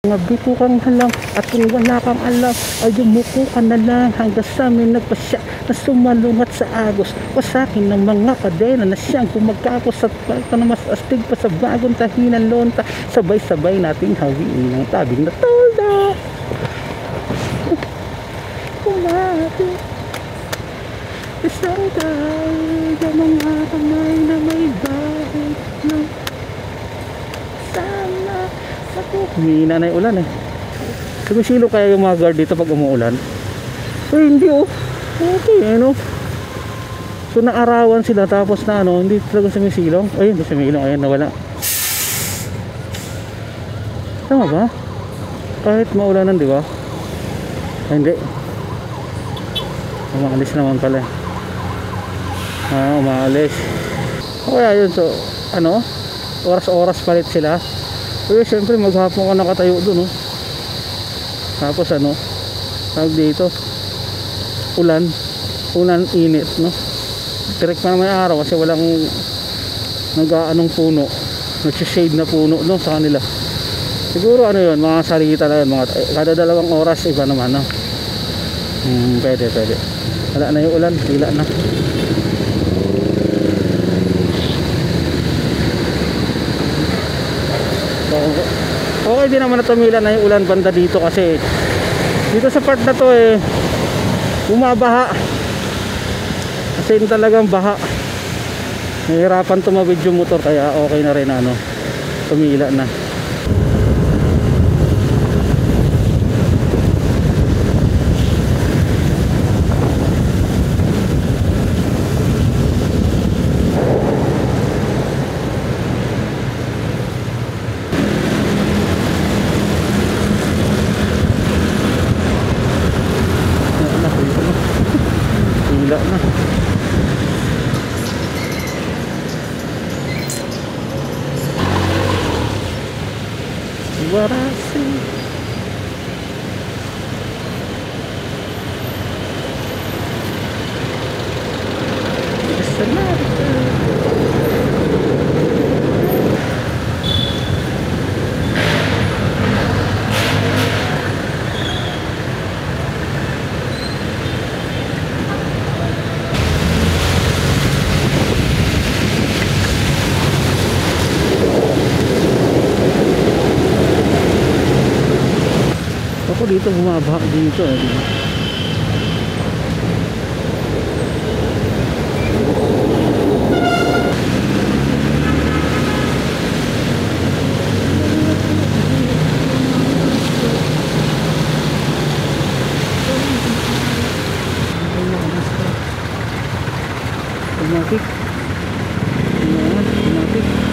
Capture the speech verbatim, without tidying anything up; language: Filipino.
Mga biko kang halang at kung wala kang alam ay yumuko ka na lang hanggang sa amin nagpasya na sumalungat sa agos o sa akin ng mga kadena na siyang kumagkapos at palta na mas astig pa sa bagong tahinan lonta sabay-sabay nating hawiin ng tabing na tolda kumati isang dahil ng mga kamay na may bahid ng sana humihina na yung ulan eh. Sumisilo kaya yung mga guard dito pag umuulan? Eh hindi oh. Okay eh no. So naarawan sila tapos na ano, hindi talaga sumisilong. Ayun, hindi sumisilong. Ayun, nawala. Tama ba? Kahit maulanan, di ba? Ay, hindi. Umaalis naman pala. Ah, umaalis. Kaya yun, so ano? Oras-oras palit sila. Pero syempre maghapon ka nakatayo doon oh. Tapos ano tawag dito ulan ulan init no. Direct pa naman yung araw kasi walang nag-aanong puno, nag-shade na puno no sa kanila. Siguro ano yun, mga salita na yun, mga, kada dalawang oras iba naman no. Hmm, pwede pwede. Wala na yung ulan, hila na. Okay din naman na tumila na yung ulan banda dito kasi dito sa part na to eh bumabaha kasi yun talagang baha, nahihirapan tumawid yung motor kaya okay na rin ano tumila na. Hila na. Warasi. Ako dito bumabaha dito eh. Automatic. Automatic.